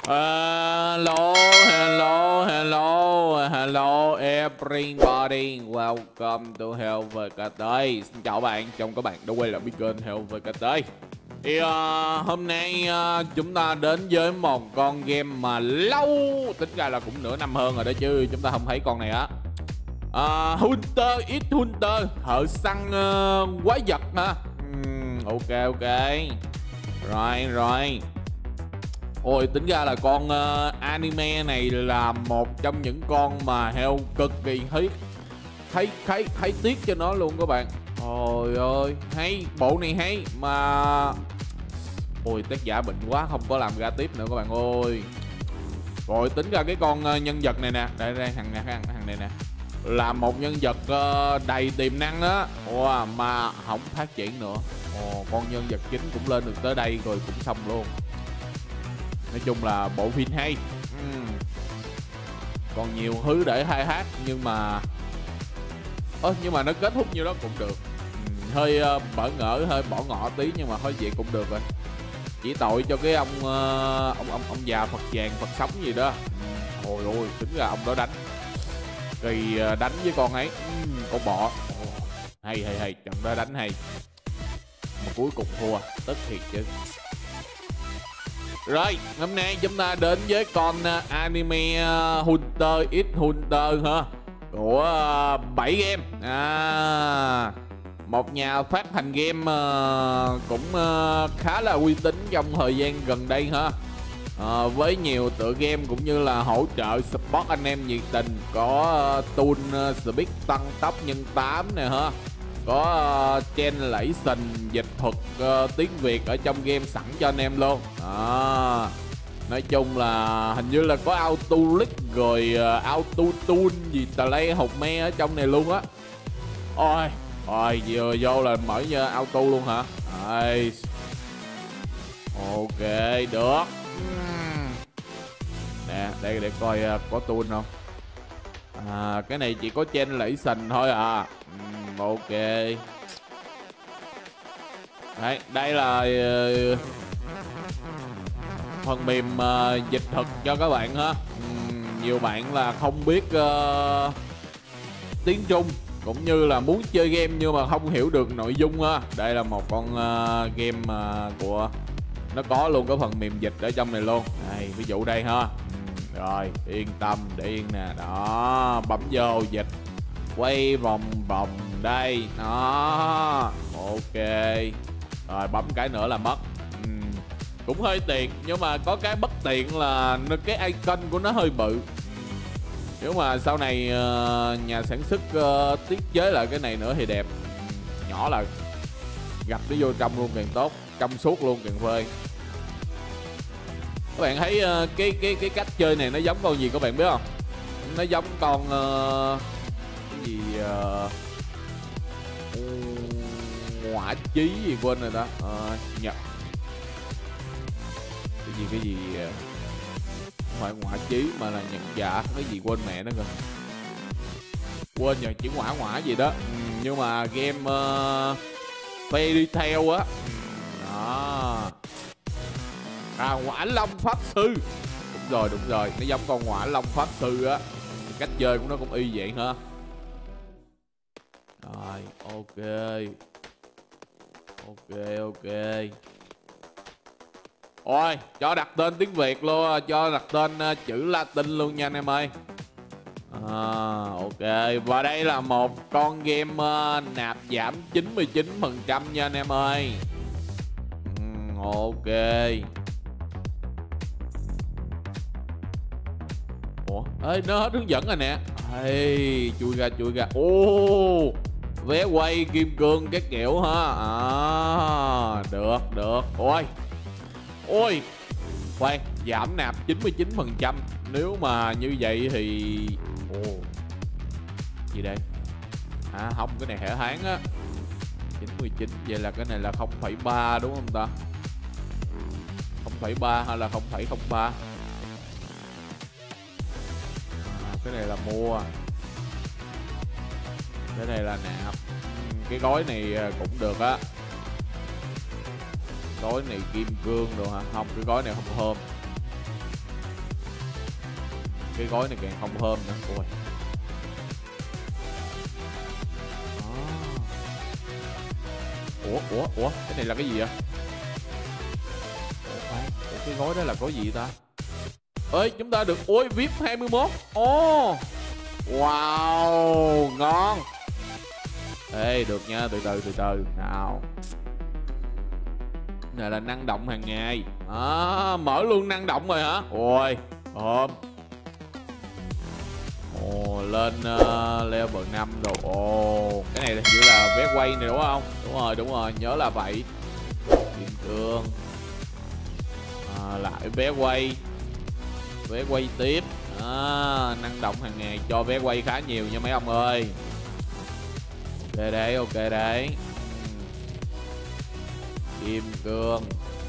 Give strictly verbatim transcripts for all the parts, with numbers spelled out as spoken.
Hello, hello, hello, hello everybody. Welcome to Hell vê ca tê. Xin chào bạn, chào các bạn đã quay lại với kênh Hell vê ca tê. Thì uh, hôm nay uh, chúng ta đến với một con game mà lâu, tính ra là cũng nửa năm hơn rồi đó chứ chúng ta không thấy con này á. Uh, Hunter x Hunter, thợ săn uh, quái vật hả? uhm, Ok ok. Rồi rồi. Ôi, tính ra là con uh, anime này là một trong những con mà Hell cực kỳ thấy thấy thấy thấy tiếc cho nó luôn các bạn. Ôi ơi, hay, bộ này hay mà. Ôi, tác giả bệnh quá không có làm ra tiếp nữa các bạn ơi. Rồi tính ra cái con uh, nhân vật này nè, đây đây thằng này thằng, thằng này nè, là một nhân vật uh, đầy tiềm năng á. Ồ, mà không phát triển nữa. Ồ, con nhân vật chính cũng lên được tới đây rồi cũng xong luôn. Nói chung là bộ phim hay. uhm. Còn nhiều thứ để khai thác nhưng mà ơ nhưng mà nó kết thúc như đó cũng được. uhm. Hơi uh, bỡ ngỡ, hơi bỏ ngỏ tí nhưng mà thôi vậy cũng được rồi. Chỉ tội cho cái ông uh, ông ông ông già Phật vàng Phật sống gì đó. uhm. Ôi ôi, tính ra ông đó đánh kỳ uh, đánh với con ấy. uhm, con bọ. oh, hay hay hay, trận đó đánh hay mà cuối cùng thua, tức thiệt chứ. Rồi, hôm nay chúng ta đến với con uh, anime uh, Hunter x Hunter ha, của uh, bảy game. À, một nhà phát hành game uh, cũng uh, khá là uy tín trong thời gian gần đây ha. À, với nhiều tựa game cũng như là hỗ trợ support anh em nhiệt tình. Có uh, tool uh, speed tăng tốc nhân tám nè ha. Có uh, translation dịch thuật uh, tiếng Việt ở trong game sẵn cho anh em luôn. À, nói chung là hình như là có auto click rồi uh, auto tune gì tà lay hột me ở trong này luôn á. Ôi, rồi vừa vô là mở như auto luôn hả? Đây. Ok, được. Nè, đây để coi uh, có tune không. À, cái này chỉ có translation thôi à. Ok. Đấy, đây là uh, phần mềm uh, dịch thuật cho các bạn ha. uhm, Nhiều bạn là không biết uh, tiếng Trung cũng như là muốn chơi game nhưng mà không hiểu được nội dung ha. Đây là một con uh, game uh, của nó có luôn cái phần mềm dịch ở trong này luôn. Đây, ví dụ đây ha. uhm, Rồi, yên tâm để yên nè. Đó, bấm vô dịch, quay vòng vòng đây đó. Ok, rồi bấm cái nữa là mất. uhm. Cũng hơi tiện nhưng mà có cái bất tiện là cái icon của nó hơi bự. Nếu mà sau này uh, nhà sản xuất uh, tiết chế lại cái này nữa thì đẹp. Nhỏ là gặp nó vô trong luôn càng tốt, trong suốt luôn càng phê. Các bạn thấy uh, cái cái cái cách chơi này nó giống con gì các bạn biết không? Nó giống con uh, cái gì uh, ngõa chí gì quên rồi đó. uh, Nhật cái gì cái gì uh, không phải ngõa chí mà là nhật dạ cái gì quên mẹ nó rồi, quên rồi, chỉ ngõa ngõa gì đó. ừ, nhưng mà game uh, Fairy Tail á. Đó. À, ngõa long pháp sư. Đúng rồi đúng rồi, nó giống con ngõa long pháp sư á. Cách chơi của nó cũng y vậy ha. Rồi, ok. Ok, ok. Ôi, cho đặt tên tiếng Việt luôn, cho đặt tên uh, chữ Latin luôn nha anh em ơi. À, ok, và đây là một con game uh, nạp giảm chín mươi chín phần trăm nha anh em ơi. uhm, Ok. Ủa, ê, nó hết hướng dẫn rồi nè. Hey, chui ra chui ra. Ô, vé quay kim cương các kiểu ha. À, được được. Ôi, ôi, khoan, giảm nạp chín mươi chín phần trăm. Nếu mà như vậy thì ồ, gì đây? À không, cái này hệ tháng á. chín mươi chín, vậy là cái này là không phẩy ba đúng không ta? không phẩy ba hay là không phẩy không ba? À, cái này là mua, cái này là nạp. Cái gói này cũng được á. Gói này kim cương rồi hả? Không, cái gói này không thơm. cái gói này càng không thơm nữa. Ôi. Ủa, ủa, ủa, cái này là cái gì vậy? Ủa, ủa cái gói đó là gói gì ta? Ơi, chúng ta được, ôi, vê i pê hai mươi mốt. Ồ, oh. Wow, ngon. Ê, được nha, từ từ, từ từ, nào. Này là năng động hàng ngày. À, mở luôn năng động rồi hả? Ôi, ôm. Ồ, lên uh, level năm rồi. Ồ, cái này hình như là vé quay này đúng không? Đúng rồi, đúng rồi, nhớ là vậy. Kim cương. À, lại vé quay. Vé quay tiếp. À, năng động hàng ngày cho vé quay khá nhiều nha mấy ông ơi. Ok đấy, ok đấy. Kim cương.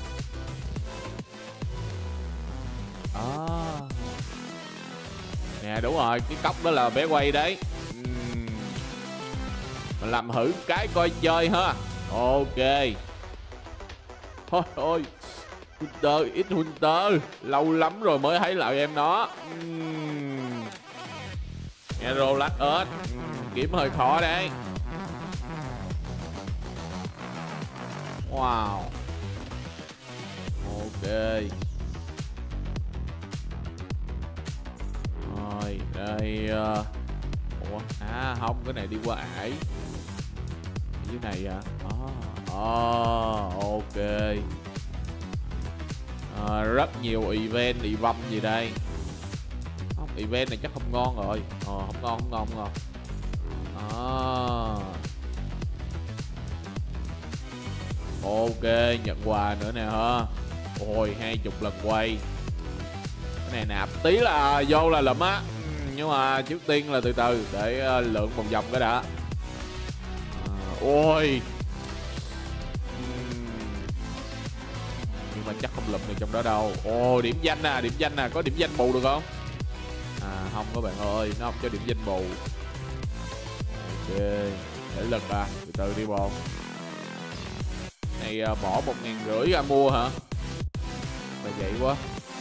À. Nè đúng rồi, cái cốc đó là vé quay đấy. uhm. Mình làm thử cái coi chơi ha. Ok. Thôi thôi, Hunter, ít Hunter, lâu lắm rồi mới thấy lại em nó. uhm. Hero lát ớt, uhm. kiếm hơi khó đấy. Wow. Ok. Rồi, đây uh... ủa, à không, cái này đi qua ải. Dưới này à? À, à ok. À, rất nhiều event, event gì đây? Không, event này chắc không ngon rồi. Ờ, không ngon, không ngon, không ngon. À. Ok, nhận quà nữa nè ha. Ôi, hai chục lần quay. Cái này nạp tí là vô là lụm á. Nhưng mà trước tiên là từ từ để uh, lượn vòng vòng cái đã. À, ôi. Nhưng mà chắc không lụm được trong đó đâu. Ồ, điểm danh à, điểm danh à, có điểm danh bù được không? À không các bạn ơi, nó không cho điểm danh bù. Ok, để lực à, từ từ đi bồn. Này uh, bỏ một ngàn rưỡi ra mua hả? Mà vậy quá.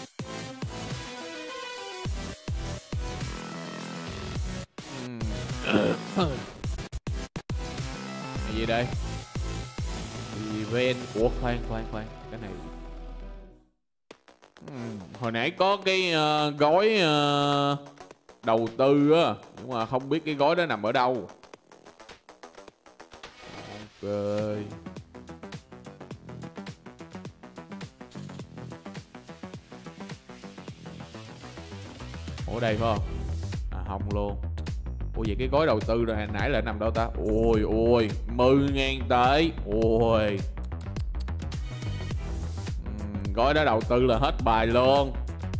Cái gì đây? Event. Ủa khoan khoan khoan, cái này uhm, hồi nãy có cái uh, gói uh, đầu tư á, nhưng mà không biết cái gói đó nằm ở đâu. Ok. Ở đây phải không? À không luôn. Ủa vậy cái gói đầu tư rồi hồi nãy lại nằm đâu ta? Ôi ôi, mười ngàn tệ. Ôi. Uhm, gói đó đầu tư là hết bài luôn.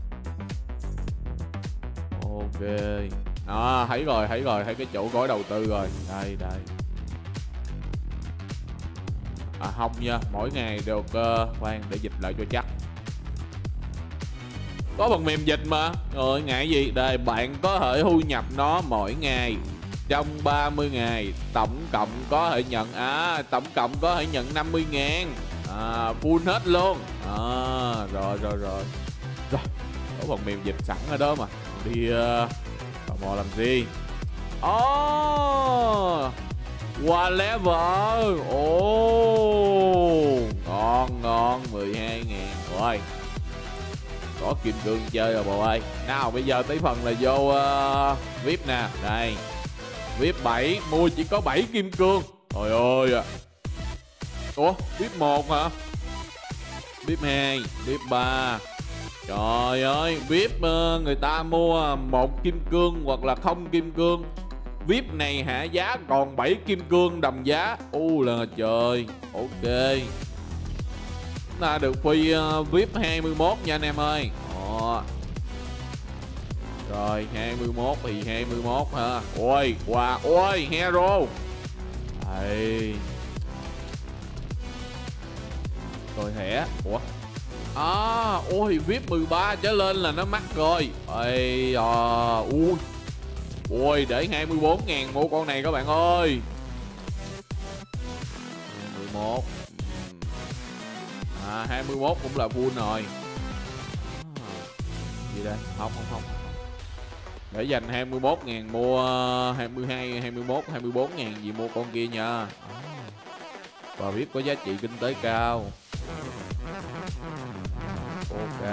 Ok. À thấy rồi, thấy rồi, thấy cái chỗ gói đầu tư rồi. Đây, đây. À không nha, mỗi ngày được uh, khoan để dịch lại cho chắc. Có phần mềm dịch mà. Rồi ngại gì. Đây bạn có thể thu nhập nó mỗi ngày trong ba mươi ngày. Tổng cộng có thể nhận À tổng cộng có thể nhận năm mươi ngàn. À full hết luôn. À rồi rồi rồi. Rồi có phần mềm dịch sẵn ở đó mà. Đi uh, tò mò làm gì. Oh, qua level. Oh, ngon ngon. Mười hai ngàn. Rồi có kim cương chơi rồi bộ ơi. Nào bây giờ tới phần là vô uh, vê i pê nè. Đây vê i pê bảy, mua chỉ có bảy kim cương. Trời ơi à. Ủa vê i pê một hả? vê i pê hai, vê i pê ba. Trời ơi, vê i pê uh, người ta mua một kim cương hoặc là không kim cương. vê i pê này hạ giá còn bảy kim cương đồng giá. U là trời. Ok. Ta được free uh, vê i pê hai mươi mốt nha anh em ơi. Ồ. Rồi hai mươi mốt thì hai mươi mốt ha. Ôi wow, ôi hero. Đây. Rồi thẻ. Ủa. À, ôi vê i pê mười ba trở lên là nó mắc rồi. Ây à, ui. Ôi để hai mươi bốn ngàn mua con này các bạn ơi. mười một. À hai mươi mốt cũng là full rồi. À, gì đây? Không không không. Để dành hai mươi mốt ngàn mua hai mươi hai, hai mươi mốt, hai mươi bốn ngàn gì mua con kia nha. Và biết có giá trị kinh tế cao. Ok.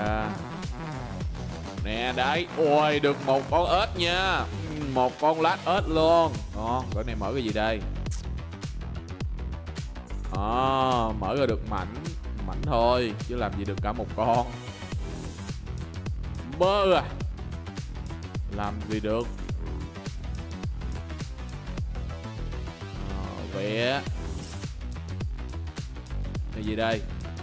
Nè đấy. Ôi được một con ếch nha. Một con lát ếch luôn. Ngon. Cái này mở cái gì đây? À, mở ra được mảnh. Mảnh thôi. Chứ làm gì được cả một con. Mơ à. Làm gì được. À, vẽ. Cái gì đây?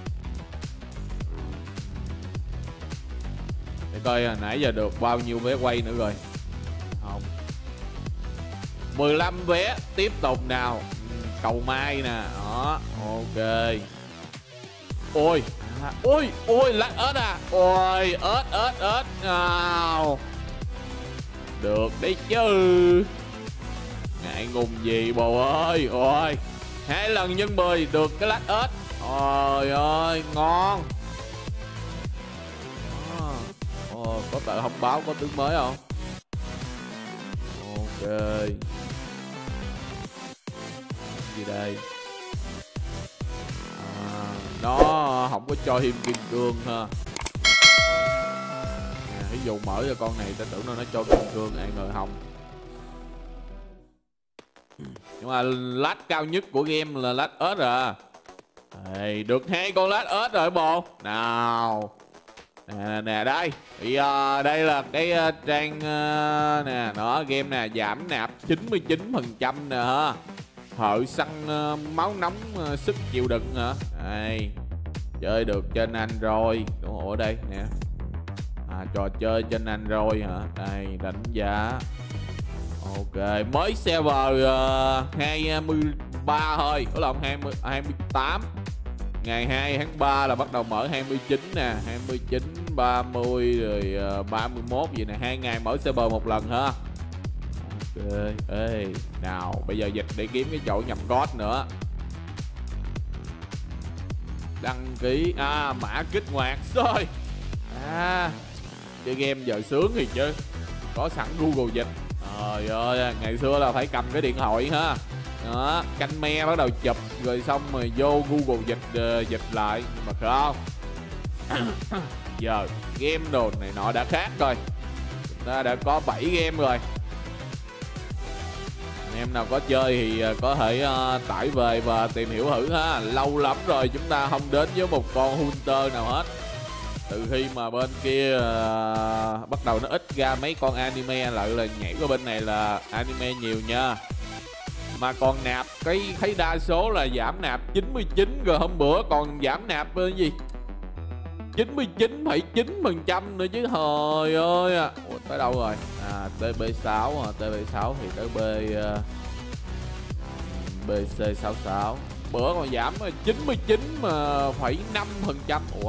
Để coi à, nãy giờ được bao nhiêu vé quay nữa rồi. Không. mười lăm vé. Tiếp tục nào. Cầu may nè. Đó. Ok. Ôi. À, ôi. Ôi lát ếch à. Ôi ếch ếch ếch. Nào. Được đấy chứ. Ngại ngùng gì bồ ơi. Ôi. Hai lần nhân mười được cái lát ếch. Ôi ơi ngon. Ồ, có tờ thông báo có tướng mới không? Ok. Gì đây? À, nó không có cho thêm kim cương ha. À, ví dụ mở cho con này ta tưởng nó nó cho kim cương, ai ngờ không. Nhưng mà lát cao nhất của game là lát ếch à. Đây, được hai con lát ếch rồi bộ. Nào. Nè nè đây. Thì uh, đây là cái uh, trang uh, nè, nó game nè, giảm nạp chín mươi chín phần trăm nè ha. Thợ săn uh, máu nóng uh, sức chịu đựng hả? Đây. Chơi được trên Android. Đúng rồi, ở đây nè. À, trò chơi trên Android hả? Đây, đánh giá. Ok, mới server uh, hai mươi ba thôi, có lòng hai mươi, hai mươi tám. Ngày hai tháng ba là bắt đầu mở hai mươi chín nè, hai mươi chín, ba mươi rồi uh, ba mươi mốt gì nè, hai ngày mở server một lần ha. Ok, ê, nào bây giờ dịch để kiếm cái chỗ nhập code nữa. Đăng ký, à mã kích hoạt rồi. À, chơi game giờ sướng thì chứ. Có sẵn Google dịch. Trời ơi, ngày xưa là phải cầm cái điện thoại ha. Đó, canh me bắt đầu chụp rồi xong rồi vô Google dịch uh, dịch lại, nhưng mà không. Giờ game đồ này nọ đã khác rồi. Chúng ta đã có bảy game rồi. Anh em nào có chơi thì uh, có thể uh, tải về và tìm hiểu thử ha. Lâu lắm rồi chúng ta không đến với một con Hunter nào hết. Từ khi mà bên kia uh, bắt đầu nó ít ra mấy con anime, lại là nhảy qua bên này là anime nhiều nha. Mà còn nạp cái thấy đa số là giảm nạp chín mươi chín, rồi hôm bữa còn giảm nạp cái gì chín mươi chín phẩy chín phần trăm nữa chứ. Trời ơi à. Ủa, tới đâu rồi? À T B sáu à, T B sáu thì tới B uh, B C sáu sáu. Bữa còn giảm chín mươi chín phẩy năm phần trăm. Ủa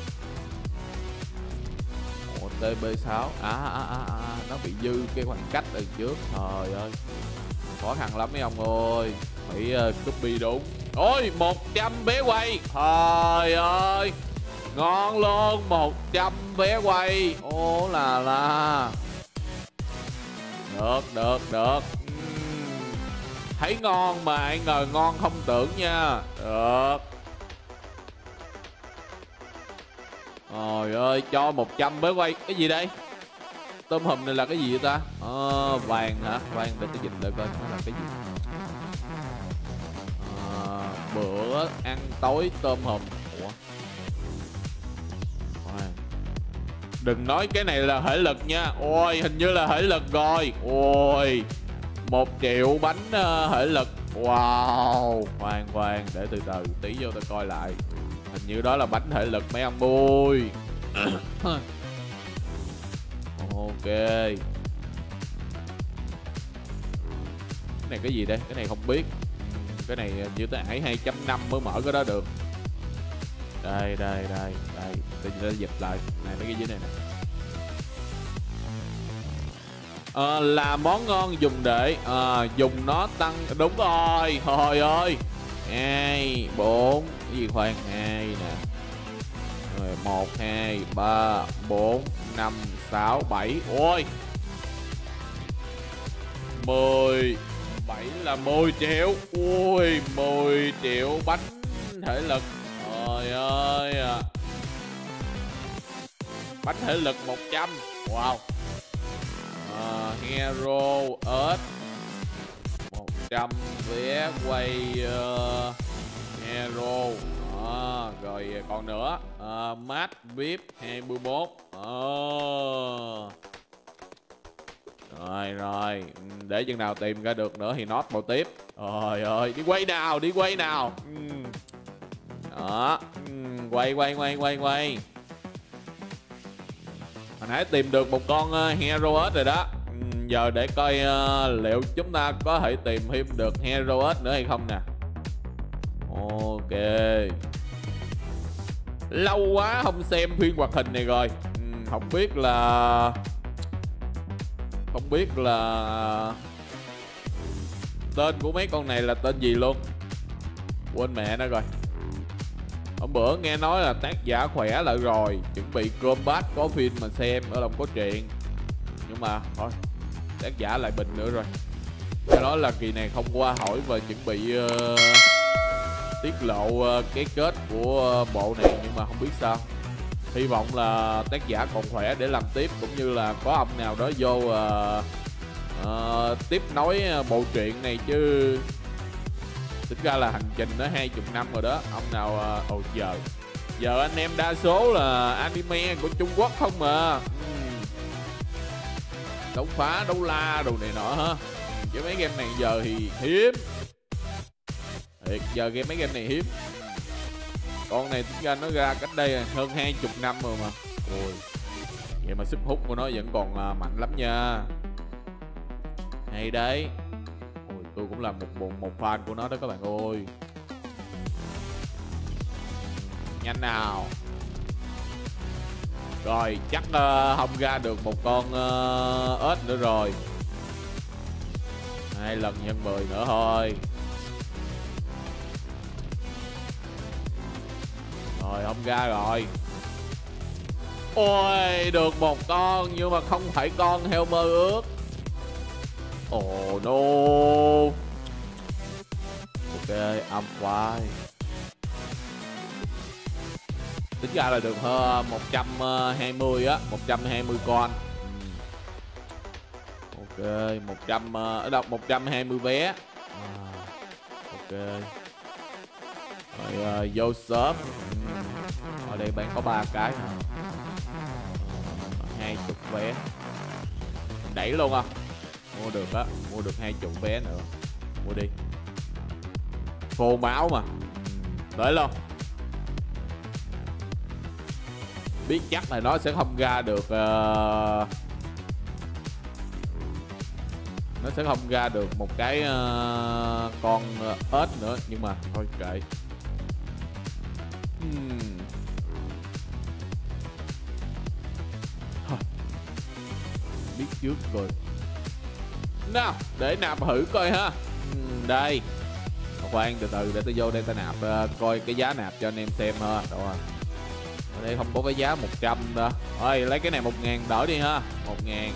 Ủa T B sáu à, à, à, à, nó bị dư cái khoảng cách từ trước. Trời ơi, khó khăn lắm mấy ông ơi. Phải uh, copy đúng. Ôi một trăm vé quay. Trời ơi, ngon luôn. Một trăm vé quay. Ô là là. Được được được. uhm. Thấy ngon mà ai ngờ ngon không tưởng nha. Được. Trời ơi, cho một trăm vé quay. Cái gì đây? Tôm hùm này là cái gì vậy ta? À, vàng hả? Vàng để tôi dịch lại coi nó là cái gì. À, bữa ăn tối tôm hùm. Ủa? À. Đừng nói cái này là thể lực nha. Ôi hình như là thể lực rồi. Ôi một triệu bánh uh, thể lực. Wow. Khoan khoan, để từ từ tí vô tôi coi lại. Hình như đó là bánh thể lực mấy ông ơi. Ok. Cái này cái gì đây? Cái này không biết. Cái này như tới ải hai chấm năm mới mở cái đó được. Đây đây đây đây, tôi sẽ dịch lại. Này mấy cái dưới này nè. À, là món ngon dùng để à, dùng nó tăng. Đúng rồi. Trời ơi. Hai, bốn. Cái gì khoan? Hai nè. Rồi một, hai, ba, bốn, năm, sáu, bảy. Ôi mười bảy là mười triệu. Ui, mười triệu bánh thể lực. Trời ơi. Bánh thể lực một trăm. Wow. à, Hero ớt một trăm vé quay uh, Hero. à, Rồi còn nữa uh, Mát vê i pê hai mươi mốt. à. Rồi rồi, để chừng nào tìm ra được nữa thì nốt vào tiếp. Trời ơi, đi quay nào, đi quay nào. Đó, quay quay quay quay quay. Hồi nãy tìm được một con uh, Hero ớt rồi đó. uhm, Giờ để coi uh, liệu chúng ta có thể tìm thêm được Hero ớt nữa hay không nè. Ok. Lâu quá không xem phim hoạt hình này rồi. uhm, Không biết là Không biết là tên của mấy con này là tên gì luôn. Quên mẹ nó rồi. Hôm bữa nghe nói là tác giả khỏe lại rồi, chuẩn bị combat có phim mà xem ở lòng có chuyện. Nhưng mà thôi, tác giả lại bệnh nữa rồi. Nghe nói là kỳ này không qua hỏi và chuẩn bị uh, tiết lộ uh, cái kết của uh, bộ này. Nhưng mà không biết sao. Hy vọng là tác giả còn khỏe để làm tiếp, cũng như là có ông nào đó vô uh, uh, tiếp nối bộ truyện này chứ. Tính ra là hành trình nó hai mươi năm rồi đó. Ông nào ồ uh, giờ Giờ anh em đa số là anime của Trung Quốc không mà. uhm. Đấu phá, đấu la, đồ này nọ ha. Chứ mấy game này giờ thì hiếm. Thiệt, giờ game mấy game này hiếm. Con này tính ra nó ra cách đây hơn hai mươi năm rồi mà. Ôi, vậy mà sức hút của nó vẫn còn uh, mạnh lắm nha. Hay đấy. Tôi cũng là một, một một fan của nó đó các bạn ơi. Nhanh nào. Rồi chắc uh, không ra được một con uh, ếch nữa rồi. Hai lần nhân mười nữa thôi. Rồi không ra rồi. Ôi, được một con nhưng mà không phải con heo mơ ước. Oh no. Ok, âm quay. Tính ra là được hơn một trăm hai mươi á, một trăm hai mươi con. Ok, một trăm ở đâu một trăm hai mươi vé. À, ok. Rồi uh, vô shop. Ở đây bán có ba cái hả? hai mươi vé. Đẩy luôn không? Mua được á, mua được hai mươi vé nữa. Mua đi. Phô máu mà. Đợi luôn. Biết chắc là nó sẽ không ra được uh... nó sẽ không ra được một cái uh, con ếch nữa. Nhưng mà thôi kệ. hmm. Biết trước rồi. Nào, để nạp thử coi ha. uhm, Đây. Khoan, từ từ để tôi vô đây tôi nạp uh, coi cái giá nạp cho anh em xem ha. Đâu rồi. Ở đây không có cái giá một trăm đâu. Thôi lấy cái này một ngàn đỡ đi ha. Một ngàn.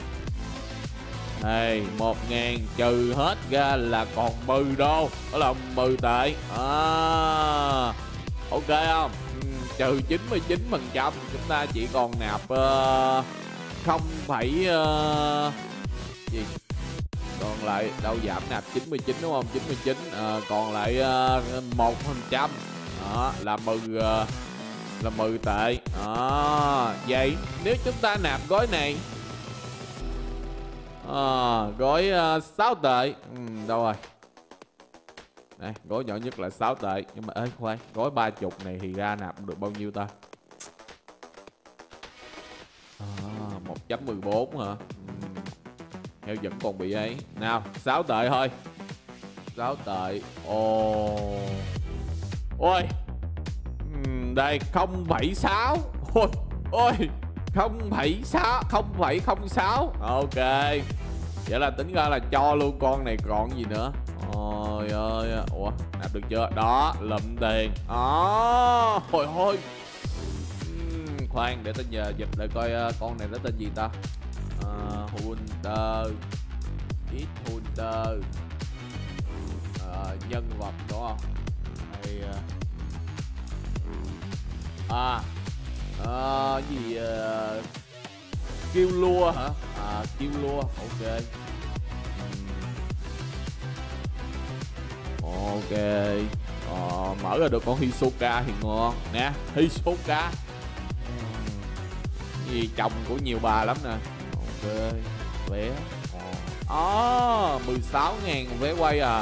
Đây, một ngàn trừ hết ra là còn mười đô. Đó là mười tệ. À, ok không? Ừ, trừ chín mươi chín phần trăm chúng ta chỉ còn nạp uh, không phẩy uh, gì? Còn lại đâu giảm nạp chín mươi chín đúng không? chín mươi chín à, còn lại uh, một phần trăm. Đó là mười uh, là mười tệ. Đó, vậy nếu chúng ta nạp gói này à, gói uh, sáu tệ. Ừ, đâu rồi? Đây, gói nhỏ nhất là sáu tệ. Nhưng mà ê khoan, gói ba mươi này thì ra nạp được bao nhiêu ta? À, một chấm mười bốn hả? Ừ. Heo vẫn còn bị ấy. Nào, sáu tệ thôi. sáu tệ. Ồ. Ôi. Uhm, đây không phẩy sáu. Ôi. Ôi. không phẩy sáu, không phẩy không sáu. Ok. Vậy là tính ra là cho luôn con này còn gì nữa. Ôi ơi. Ủa, nạp được chưa? Đó, lụm tiền. Đó. Hồi thôi. Uhm, khoan để tôi nhờ dịch lại coi uh, con này nó tên gì ta. Uh, Hunter ít hunter. À, nhân vật đúng không? Hay à, à gì à, kêu lua hả? À kêu lua, ok. Ok. Ờ, mở ra được con Hisoka thì ngon nè. Hisoka gì chồng của nhiều bà lắm nè. Ok. Vé ờ mười sáu ngàn vé quay à.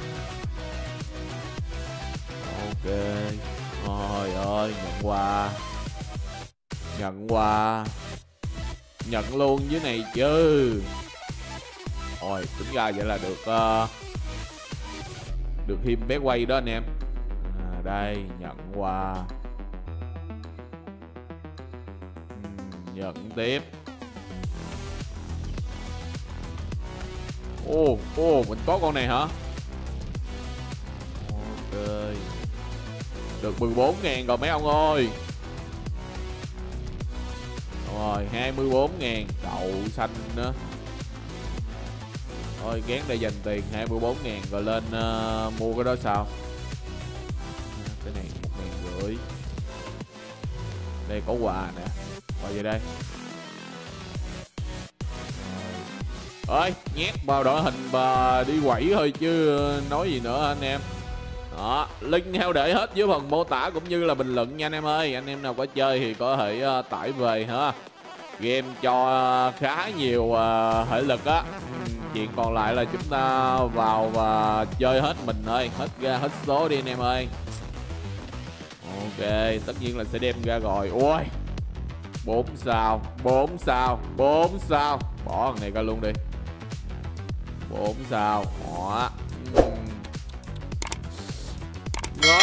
Ok. Trời ơi, nhận quà. Nhận quà. Nhận luôn dưới này chứ. Rồi tính ra vậy là được uh, được thêm vé quay đó anh em. À, đây nhận quà. uhm, Nhận tiếp. Ô ô mình có con này hả? Ok. Được mười bốn ngàn rồi mấy ông ơi. Rồi hai mươi bốn ngàn. Đậu xanh nữa. Thôi gán đây dành tiền hai mươi bốn ngàn rồi lên uh, mua cái đó sao. Cái này một ngàn rưỡi. Đây có quà nè. Quà gì đây? Ơi nhét vào đội hình và đi quẩy thôi chứ nói gì nữa anh em. Đó, link theo để hết dưới phần mô tả cũng như là bình luận nha anh em ơi. Anh em nào có chơi thì có thể uh, tải về ha. Game cho khá nhiều uh, thể lực á. Chuyện còn lại là chúng ta vào và chơi hết mình thôi. Hết ra hết số đi anh em ơi. Ok, tất nhiên là sẽ đem ra rồi. Ôi bốn sao, bốn sao, bốn sao. Bỏ thằng này ra luôn đi. Bốn sao. Đó. Đó.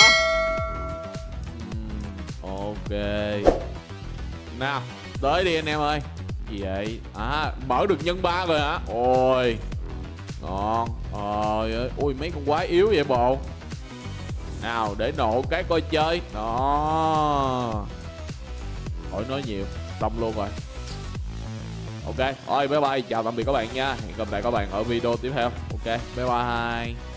Ok. Nào tới đi anh em ơi. Gì vậy? À mở được nhân ba rồi hả? Ôi ngon. Trời ơi. Ui mấy con quái yếu vậy bộ. Nào để nổ cái coi chơi. Đó. Khỏi nói nhiều. Xong luôn rồi. Ok. Thôi bye bye. Chào tạm biệt các bạn nha. Hẹn gặp lại các bạn ở video tiếp theo. Ok. Bye bye.